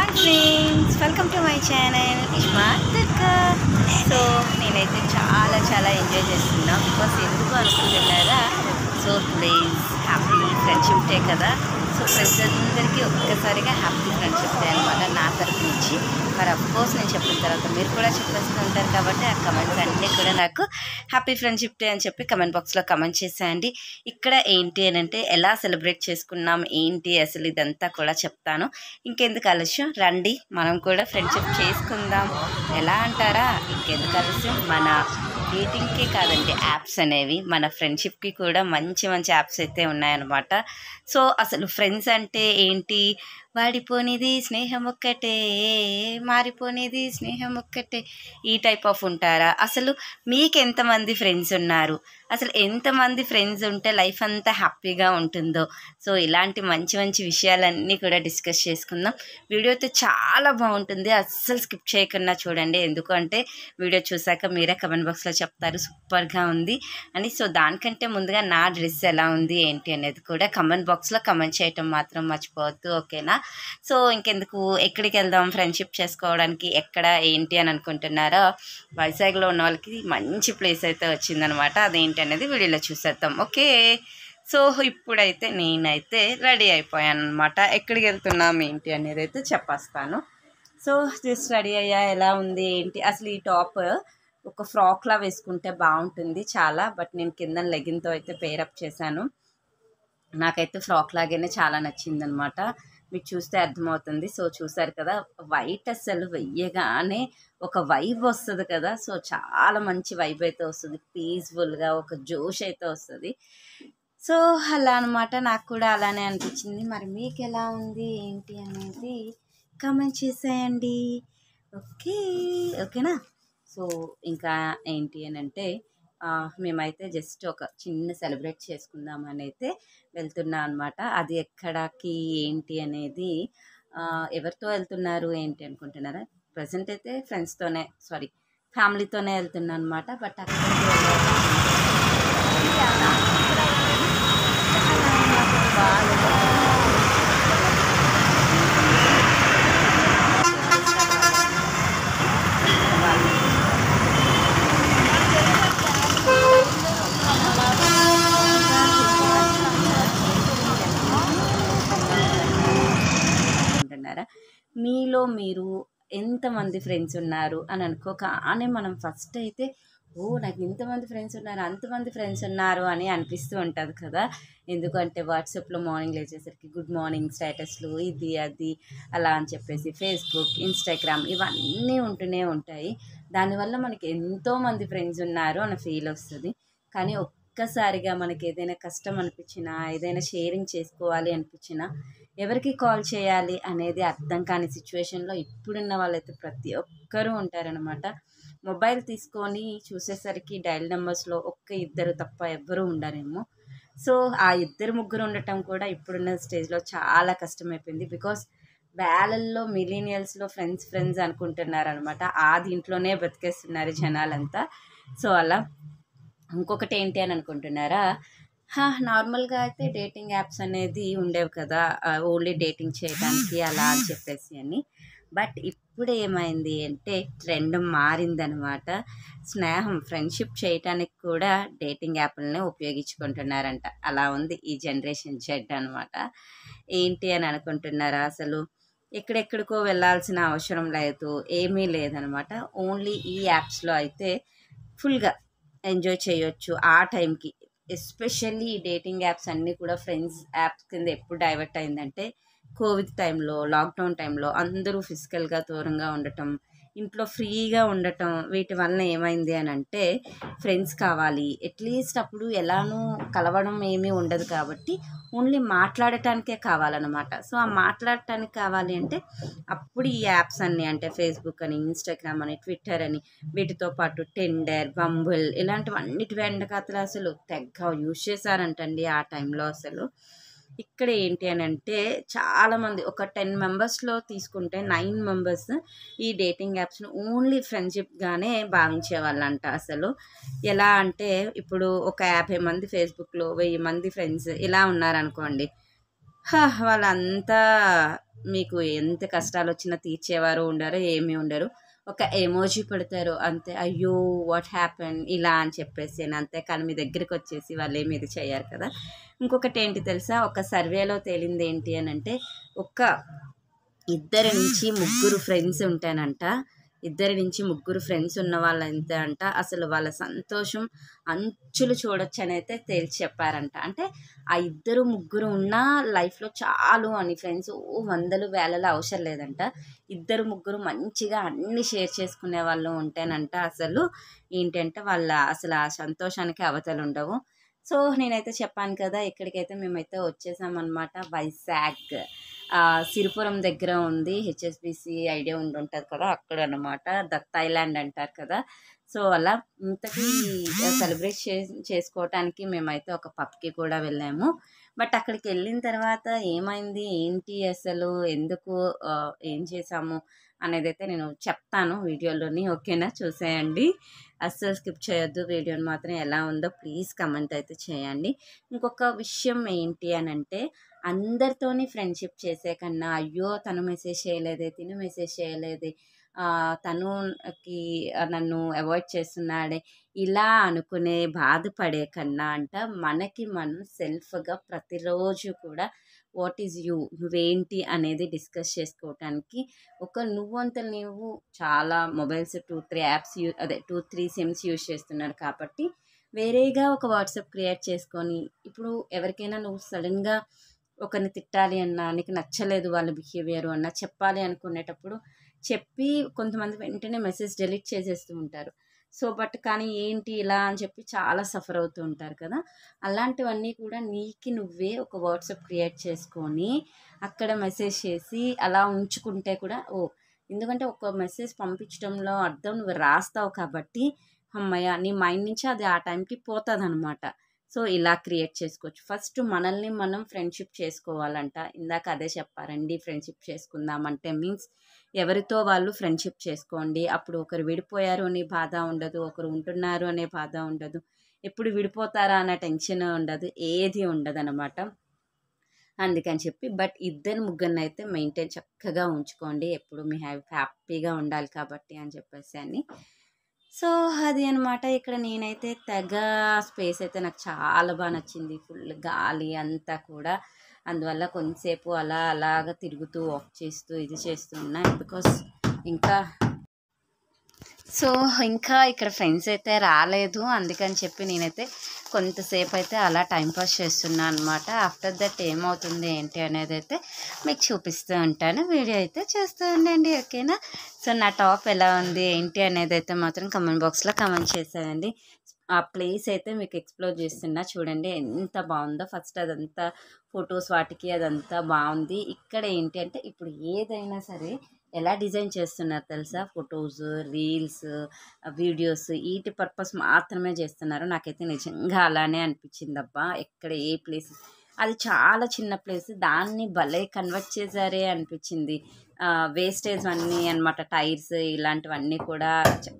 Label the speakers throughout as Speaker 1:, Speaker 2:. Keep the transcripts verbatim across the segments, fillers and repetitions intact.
Speaker 1: Hi friends, welcome to my channel ఇష్మార్తక్క. So నేనైతే చాలా చాలా ఎంజాయ్ చేస్తున్నా. బికాస్ ఎందుకు అనుకుంటున్నారా, so today is happy friendship day కదా. సో ఫ్రెండ్స్ అందరికీ ఒక్కసారిగా హ్యాపీ ఫ్రెండ్షిప్ డే అనమాట నా తరపు నుంచి. మరి అఫ్కోర్స్ నేను చెప్పిన తర్వాత మీరు కూడా చెప్పేస్తూ ఉంటారు కాబట్టి ఆ కమెంట్స్ అన్నీ కూడా నాకు హ్యాపీ ఫ్రెండ్షిప్ డే అని చెప్పి కమెంట్ బాక్స్లో కమెంట్ చేసేయండి. ఇక్కడ ఏంటి అని అంటే ఎలా సెలబ్రేట్ చేసుకున్నాం ఏంటి అసలు ఇదంతా కూడా చెప్తాను. ఇంకెందుకు ఆలస్యం, రండి మనం కూడా ఫ్రెండ్షిప్ చేసుకుందాం. ఎలా అంటారా, ఇంకెందుకు ఆలస్యం, మన డేటింగ్కే కాదండి యాప్స్ అనేవి, మన ఫ్రెండ్షిప్కి కూడా మంచి మంచి యాప్స్ అయితే ఉన్నాయన్నమాట. సో అసలు ఫ్రెండ్స్ అంటే ఏంటి, వాడిపోనిది స్నేహం ఒక్కటే, మారిపోనిది స్నేహం ఒక్కటే, ఈ టైప్ ఆఫ్ ఉంటారా? అసలు మీకు ఎంతమంది ఫ్రెండ్స్ ఉన్నారు, అసలు ఎంతమంది ఫ్రెండ్స్ ఉంటే లైఫ్ అంతా హ్యాపీగా ఉంటుందో, సో ఇలాంటి మంచి మంచి విషయాలన్నీ కూడా డిస్కస్ చేసుకుందాం. వీడియో అయితే చాలా బాగుంటుంది, అస్సలు స్కిప్ చేయకుండా చూడండి. ఎందుకంటే వీడియో చూసాక మీరే కమెంట్ బాక్స్లో చెప్తారు సూపర్గా ఉంది అని. సో దానికంటే ముందుగా నా డ్రెస్ ఎలా ఉంది ఏంటి అనేది కూడా కమెంట్ బాక్స్లో కమెంట్ చేయటం మాత్రం మర్చిపోవద్దు, ఓకేనా? సో ఇంకెందుకు, ఎక్కడికి వెళ్దాం ఫ్రెండ్షిప్ చేసుకోవడానికి, ఎక్కడ ఏంటి అని అనుకుంటున్నారో, వైజాగ్లో ఉన్న వాళ్ళకి మంచి ప్లేస్ అయితే వచ్చిందనమాట. అదేంటి అనేది వీడియోలో చూసేద్దాం, ఓకే? సో ఇప్పుడైతే నేనైతే రెడీ అయిపోయాను అనమాట. ఎక్కడికి వెళ్తున్నాం ఏంటి అనేది అయితే చెప్పేస్తాను. సో జస్ట్ రెడీ అయ్యా, ఎలా ఉంది ఏంటి. అసలు ఈ టాప్ ఒక ఫ్రాక్లా వేసుకుంటే బాగుంటుంది చాలా, బట్ నేను కింద లెగిన్తో అయితే పేరప్ చేశాను. నాకైతే ఫ్రాక్ లాగానే చాలా నచ్చిందనమాట, మీకు చూస్తే అర్థమవుతుంది. సో చూసారు కదా, వైట్ అసలు వెయ్యగానే ఒక వైబ్ వస్తుంది కదా. సో చాలా మంచి వైబ్ అయితే వస్తుంది, పీస్ఫుల్గా ఒక జోష్ అయితే వస్తుంది. సో అలా అనమాట, నాకు కూడా అలానే అనిపించింది. మరి మీకు ఎలా ఉంది ఏంటి అనేది కామెంట్ చేసేయండి, ఓకే? ఓకేనా? సో ఇంకా ఏంటి అని అంటే మేమైతే జస్ట్ ఒక చిన్న సెలబ్రేట్ చేసుకుందామని అయితే వెళ్తున్నా అనమాట. అది ఎక్కడికి ఏంటి అనేది, ఎవరితో వెళ్తున్నారు ఏంటి అనుకుంటున్నారా? ప్రజెంట్ అయితే ఫ్రెండ్స్తోనే, సారీ ఫ్యామిలీతోనే వెళ్తున్నా అనమాట. బట్ అక్కడికి మీలో మీరు ఎంతమంది ఫ్రెండ్స్ ఉన్నారు అని అనుకో, కానీ మనం ఫస్ట్ అయితే ఓ నాకు ఇంతమంది ఫ్రెండ్స్ ఉన్నారు, అంతమంది ఫ్రెండ్స్ ఉన్నారు అని అనిపిస్తూ ఉంటుంది కదా. ఎందుకంటే వాట్సాప్లో మార్నింగ్ లేచేసరికి గుడ్ మార్నింగ్ స్టేటస్లు, ఇది అది అలా అని చెప్పేసి ఫేస్బుక్, ఇన్స్టాగ్రామ్ ఇవన్నీ ఉంటూనే ఉంటాయి. దానివల్ల మనకి ఎంతోమంది ఫ్రెండ్స్ ఉన్నారు అన్న ఫీల్ వస్తుంది. కానీ ఒక్కసారిగా మనకి ఏదైనా కష్టం అనిపించినా, ఏదైనా షేరింగ్ చేసుకోవాలి అనిపించినా, ఎవరికి కాల్ చేయాలి అనేది అర్థం కాని సిచ్యువేషన్లో ఇప్పుడున్న వాళ్ళైతే ప్రతి ఒక్కరూ ఉంటారనమాట. మొబైల్ తీసుకొని చూసేసరికి డైల్ నెంబర్స్లో ఒక్క ఇద్దరు తప్ప ఎవ్వరూ ఉండరేమో. సో ఆ ఇద్దరు ముగ్గురు ఉండటం కూడా ఇప్పుడున్న స్టేజ్లో చాలా కష్టమైపోయింది. బికాస్ వేలల్లో మిలీనియల్స్లో ఫ్రెండ్స్ ఫ్రెండ్స్ అనుకుంటున్నారనమాట. ఆ దీంట్లోనే బతికేస్తున్నారు జనాలంతా. సో అలా ఇంకొకటి ఏంటి అని అనుకుంటున్నారా, నార్మల్గా అయితే డేటింగ్ యాప్స్ అనేది ఉండేవి కదా, ఓన్లీ డేటింగ్ చేయడానికి అలా అని చెప్పేసి అని. బట్ ఇప్పుడు ఏమైంది అంటే ట్రెండ్ మారిందనమాట. స్నేహం ఫ్రెండ్షిప్ చేయటానికి కూడా డేటింగ్ యాప్లనే ఉపయోగించుకుంటున్నారంట. అలా ఉంది ఈ జనరేషన్ జెడ్ అనమాట. ఏంటి అని అనుకుంటున్నారా, అసలు ఎక్కడెక్కడికో వెళ్ళాల్సిన అవసరం లేదు, ఏమీ లేదనమాట. ఓన్లీ ఈ యాప్స్లో అయితే ఫుల్గా ఎంజాయ్ చేయొచ్చు ఆ టైంకి. ఎస్పెషల్లీ ఈ డేటింగ్ యాప్స్ అన్నీ కూడా ఫ్రెండ్స్ యాప్స్ కింద ఎప్పుడు డైవర్ట్ అయిందంటే కోవిడ్ టైంలో, లాక్డౌన్ టైంలో అందరూ ఫిజికల్గా దూరంగా ఉండటం, ఇంట్లో ఫ్రీగా ఉండటం, వీటి వలన ఏమైంది అని అంటే ఫ్రెండ్స్ కావాలి. అట్లీస్ట్ అప్పుడు ఎలానూ కలవడం ఏమీ ఉండదు కాబట్టి ఓన్లీ మాట్లాడటానికే కావాలన్నమాట. సో ఆ మాట్లాడటానికి కావాలి అంటే అప్పుడు ఈ యాప్స్ అన్నీ, అంటే ఫేస్బుక్ అని, ఇన్స్టాగ్రామ్ అని, ట్విట్టర్ అని, వీటితో పాటు టెండర్, బంబుల్ ఇలాంటివన్నిటి వెండకాతలు అసలు తెగ యూజ్ చేశారంటండి ఆ టైంలో. అసలు ఇక్కడ ఏంటి అని అంటే చాలామంది, ఒక టెన్ మెంబర్స్లో తీసుకుంటే నైన్ మెంబర్స్ ఈ డేటింగ్ యాప్స్ను ఓన్లీ ఫ్రెండ్షిప్గానే భావించేవాళ్ళంట. అసలు ఎలా అంటే ఇప్పుడు ఒక యాభై మంది ఫేస్బుక్లో వెయ్యి మంది ఫ్రెండ్స్ ఇలా ఉన్నారనుకోండి, వాళ్ళంతా మీకు ఎంత కష్టాలు వచ్చినా తీర్చేవారు ఉండరు, ఏమీ ఉండరు. ఒక ఎమోజీ పెడతారు అంతే, అయ్యో వాట్ హ్యాపెన్ ఇలా అని చెప్పేసి అంతే. కానీ మీ దగ్గరికి వచ్చేసి వాళ్ళు ఏమి ఇది చేయరు కదా. ఇంకొకటి ఏంటి తెలుసా, ఒక సర్వేలో తేలింది ఏంటి అని అంటే, ఒక ఇద్దరి నుంచి ముగ్గురు ఫ్రెండ్స్ ఉంటానంట, ఇద్దరి నుంచి ముగ్గురు ఫ్రెండ్స్ ఉన్న వాళ్ళు అంతే అంట, అసలు వాళ్ళ సంతోషం అంచులు చూడొచ్చు అని అయితే తేల్చి చెప్పారంట. అంటే ఆ ఇద్దరు ముగ్గురు ఉన్న లైఫ్లో చాలు అని, ఫ్రెండ్స్ వందలు వేలలో అవసరం లేదంట. ఇద్దరు ముగ్గురు మంచిగా అన్ని షేర్ చేసుకునే వాళ్ళు ఉంటేనంట అసలు ఏంటంటే వాళ్ళ అసలు ఆ సంతోషానికి అవతలు ఉండవు. సో నేనైతే చెప్పాను కదా, ఇక్కడికైతే మేమైతే వచ్చేసామన్నమాట. వైజాగ్ సిరిపురం దగ్గర ఉంది, హెచ్ఎస్బిసి ఐడియా ఉండి ఉంటుంది కదా, అక్కడ అనమాట. దత్ ఐలాండ్ అంటారు కదా. సో అలా ఇంతకీ సెలబ్రేట్ చే చేసుకోవటానికి మేమైతే ఒక పబ్కి కూడా వెళ్ళాము. బట్ అక్కడికి వెళ్ళిన తర్వాత ఏమైంది ఏంటి అసలు ఎందుకు ఏం చేసాము అనేది అయితే నేను చెప్తాను వీడియోలోని, ఓకేనా? చూసేయండి, అస్సలు స్కిప్ చేయొద్దు. వీడియోని మాత్రం ఎలా ఉందో ప్లీజ్ కమెంట్ అయితే చేయండి. ఇంకొక విషయం ఏంటి అని అంటే, అందరితోని ఫ్రెండ్షిప్ చేసే కన్నా అయ్యో తను మెసేజ్ చేయలేదే, తిను మెసేజ్ చేయలేదే, తనుకి నన్ను అవాయిడ్ చేస్తున్నాడే ఇలా అనుకునే బాధపడే కన్నా అంట, మనకి మనం సెల్ఫ్గా ప్రతిరోజు కూడా వాట్ ఈజ్ యూ, నువ్వేంటి అనేది డిస్కస్ చేసుకోవటానికి ఒక నువ్వంతలు నువ్వు చాలా mobiles two three apps you అదే టూ త్రీ సిమ్స్ యూజ్ చేస్తున్నారు కాబట్టి వేరేగా ఒక వాట్సాప్ క్రియేట్ చేసుకొని, ఇప్పుడు ఎవరికైనా నువ్వు సడన్గా ఒకరిని తిట్టాలి అన్నా, నీకు నచ్చలేదు వాళ్ళ బిహేవియర్ అన్నా చెప్పాలి అనుకునేటప్పుడు చెప్పి కొంతమంది వెంటనే మెసేజ్ డిలీట్ చేసేస్తూ ఉంటారు. సో బట్ కానీ ఏంటి ఇలా అని చెప్పి చాలా సఫర్ అవుతూ ఉంటారు కదా. అలాంటివన్నీ కూడా నీకు నువ్వే ఒక వాట్సాప్ క్రియేట్ చేసుకొని అక్కడ మెసేజ్ చేసి అలా ఉంచుకుంటే కూడా ఓ, ఎందుకంటే ఒక మెసేజ్ పంపించడంలో అర్థం నువ్వు రాస్తావు కాబట్టి అమ్మయ్య నీ మైండ్ నుంచి అది ఆ టైంకి పోతుంది అనమాట. సో ఇలా క్రియేట్ చేసుకోవచ్చు. ఫస్ట్ మనల్ని మనం ఫ్రెండ్షిప్ చేసుకోవాలంట. ఇందాక అదే చెప్పారండి, ఫ్రెండ్షిప్ చేసుకుందామంటే మీన్స్ ఎవరితో వాళ్ళు ఫ్రెండ్షిప్ చేసుకోండి. అప్పుడు ఒకరు విడిపోయారు అనే బాధ ఉండదు, ఒకరు ఉంటున్నారు అనే బాధ ఉండదు, ఎప్పుడు విడిపోతారా అనే టెన్షన్ ఉండదు, ఏది ఉండదు అనమాట. అందుకని చెప్పి బట్ ఇద్దరు ముగ్గురిని అయితే మెయింటైన్ చక్కగా ఉంచుకోండి, ఎప్పుడు మీ హ్యాపీ హ్యాపీగా ఉండాలి కాబట్టి అని చెప్పేసి అని. సో అది అనమాట. ఇక్కడ నేనైతే తెగ స్పేస్ అయితే నాకు చాలా బాగా నచ్చింది, ఫుల్ గాలి అంతా కూడా. అందువల్ల కొంతసేపు అలా అలాగా తిరుగుతూ వాక్ చేస్తూ ఇది చేస్తూ ఉన్నా, బికాస్ ఇంకా సో ఇంకా ఇక్కడ ఫ్రెండ్స్ అయితే రాలేదు, అందుకని చెప్పి నేనైతే కొంతసేపు అయితే అలా టైంపాస్ చేస్తున్నాను అనమాట. ఆఫ్టర్ దట్ ఏమవుతుంది ఏంటి అనేది అయితే మీకు చూపిస్తూ ఉంటాను, వీడియో అయితే చేస్తూ ఉండండి, ఓకేనా? సో నా టాప్ ఎలా ఉంది ఏంటి అనేది అయితే మాత్రం కమెంట్ బాక్స్లో కమెంట్ చేసేయండి. ఆ ప్లేస్ అయితే మీకు ఎక్స్ప్లోర్ చేస్తున్నా, చూడండి ఎంత బాగుందో. ఫస్ట్ అదంతా ఫొటోస్ వాటికి అదంతా బాగుంది. ఇక్కడ ఏంటి అంటే ఇప్పుడు ఏదైనా సరే ఎలా డిజైన్ చేస్తున్నారు తెలుసా, ఫొటోస్, రీల్స్, వీడియోస్ వీటి పర్పస్ మాత్రమే చేస్తున్నారు. నాకైతే నిజంగా అలానే అనిపించింది అబ్బా. ఎక్కడ ఏ ప్లేస్, అది చాలా చిన్న ప్లేస్, దాన్ని భలే కన్వర్ట్ చేశారే అనిపించింది. వేస్టేజ్ అన్నీ అనమాట, టైర్స్ ఇలాంటివన్నీ కూడా.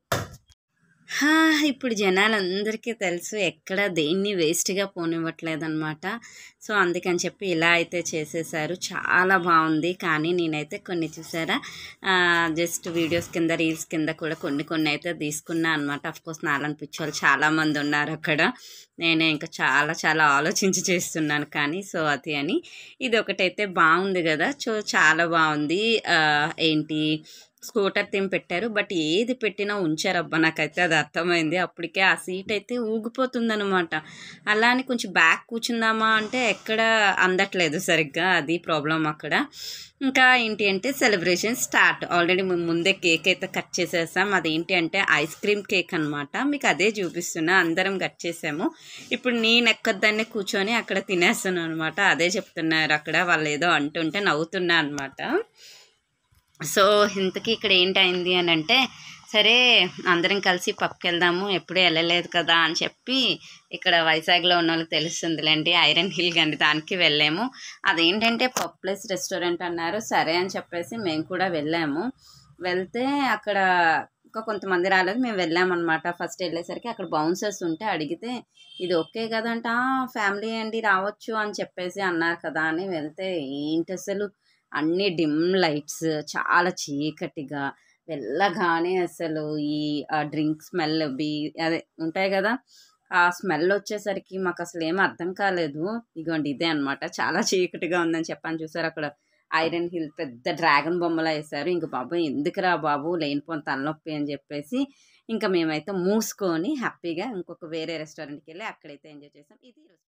Speaker 1: ఇప్పుడు జనాలందరికీ తెలుసు ఎక్కడ దేన్ని వేస్ట్గా పోనివ్వట్లేదు అనమాట. సో అందుకని చెప్పి ఇలా అయితే చేసేసారు, చాలా బాగుంది. కానీ నేనైతే కొన్ని చూసారా జస్ట్ వీడియోస్ కింద రీల్స్ కింద కూడా కొన్ని కొన్ని అయితే తీసుకున్నా అనమాట. అఫ్కోర్స్ నాలని పిచ్చోళ్ళు చాలామంది ఉన్నారు అక్కడ, నేనే ఇంకా చాలా చాలా ఆలోచించి చేస్తున్నాను కానీ. సో అది అని ఇది ఒకటైతే బాగుంది కదా. సో చాలా బాగుంది. ఏంటి స్కూటర్ థీమ్ పెట్టారు, బట్ ఏది పెట్టినా ఉంచారబ్బా, నాకైతే అది అర్థమైంది. అప్పటికే ఆ సీట్ అయితే ఊగిపోతుంది అనమాట. అలా అని కొంచెం బ్యాక్ కూర్చుందామా అంటే ఎక్కడ అందట్లేదు సరిగ్గా, అది ప్రాబ్లం అక్కడ. ఇంకా ఏంటి అంటే సెలబ్రేషన్ స్టార్ట్. ఆల్రెడీ మేము ముందే కేక్ అయితే కట్ చేసేసాం. అదేంటి అంటే ఐస్ క్రీమ్ కేక్ అనమాట, మీకు అదే చూపిస్తున్నా. అందరం కట్ చేసాము. ఇప్పుడు నేను ఎక్కదాన్ని కూర్చొని అక్కడ తినేస్తాను అనమాట. అదే చెప్తున్నారు అక్కడ వాళ్ళు, ఏదో అంటుంటే నవ్వుతున్నా అనమాట. సో ఇంతకీ ఇక్కడ ఏంటైంది అని అంటే, సరే అందరం కలిసి పబ్కి వెళ్దాము, ఎప్పుడూ వెళ్ళలేదు కదా అని చెప్పి ఇక్కడ వైజాగ్లో ఉన్న వాళ్ళకి తెలుస్తుందిలేండి, ఐరన్ హిల్ కానీ దానికి వెళ్ళాము. అదేంటంటే పబ్ ప్లస్ రెస్టారెంట్ అన్నారు, సరే అని చెప్పేసి మేము కూడా వెళ్ళాము. వెళ్తే అక్కడ ఇంకా కొంతమంది రాలేదు, మేము వెళ్ళామన్నమాట. ఫస్ట్ వెళ్ళేసరికి అక్కడ బౌన్సర్స్ ఉంటే అడిగితే ఇది ఓకే కదంట, ఫ్యామిలీ అండి రావచ్చు అని చెప్పేసి అన్నారు కదా అని వెళ్తే ఏంటి అసలు అన్ని డిమ్ లైట్స్, చాలా చీకటిగా వెళ్ళగానే అసలు ఈ డ్రింక్ స్మెల్ బీ అదే ఉంటాయి కదా, ఆ స్మెల్ వచ్చేసరికి మాకు అసలు ఏం అర్థం కాలేదు. ఇగోండి ఇదే అనమాట, చాలా చీకటిగా ఉందని చెప్పని చూసారు. అక్కడ ఐరన్ హిల్ పెద్ద డ్రాగన్ బొమ్మలా వేశారు. ఇంక బాబు ఎందుకురా బాబు లేనిపోని తలనొప్పి అని చెప్పేసి ఇంకా మేమైతే మూసుకొని హ్యాపీగా ఇంకొక వేరే రెస్టారెంట్కి వెళ్ళి అక్కడైతే ఎంజాయ్ చేసాం. ఇది